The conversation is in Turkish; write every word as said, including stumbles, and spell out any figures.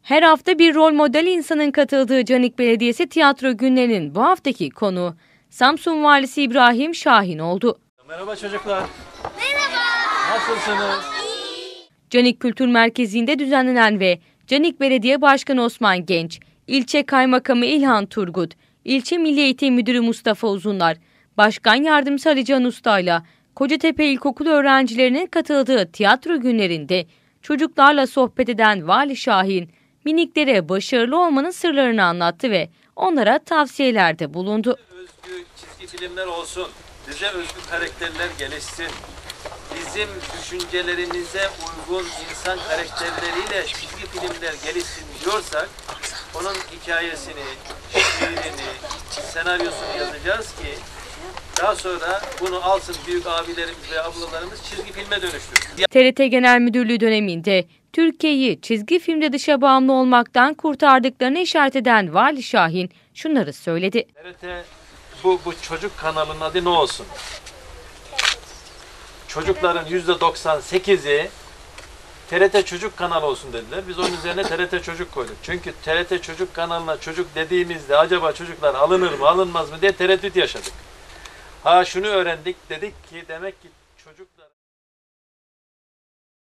Her hafta bir rol model insanın katıldığı Canik Belediyesi tiyatro günlerinin bu haftaki konuğu Samsun Valisi İbrahim Şahin oldu. Merhaba çocuklar. Merhaba. Nasılsınız? Canik Kültür Merkezi'nde düzenlenen ve Canik Belediye Başkanı Osman Genç, İlçe Kaymakamı İlhan Turgut, İlçe Milli Eğitim Müdürü Mustafa Uzunlar, Başkan Yardımcısı Ali Can Usta ile Kocatepe İlkokulu öğrencilerinin katıldığı tiyatro günlerinde çocuklarla sohbet eden Vali Şahin, miniklere başarılı olmanın sırlarını anlattı ve onlara tavsiyelerde bulundu. Özgü çizgi filmler olsun, bize özgü karakterler gelişsin. Bizim düşüncelerimize uygun insan karakterleriyle çizgi filmler gelişsin diyorsak, onun hikayesini, şiirini, senaryosunu yazacağız ki daha sonra bunu alsın büyük abilerimiz ve ablalarımız çizgi filme dönüştürsün. T R T Genel Müdürlüğü döneminde Türkiye'yi çizgi filmde dışa bağımlı olmaktan kurtardıklarını işaret eden Vali Şahin şunları söyledi. T R T bu, bu çocuk kanalının adı ne olsun? Çocukların yüzde doksan sekizi T R T Çocuk kanalı olsun dediler. Biz onun üzerine T R T Çocuk koyduk. Çünkü T R T Çocuk kanalına çocuk dediğimizde acaba çocuklar alınır mı alınmaz mı diye tereddüt yaşadık. Ha şunu öğrendik, dedik ki demek ki çocuk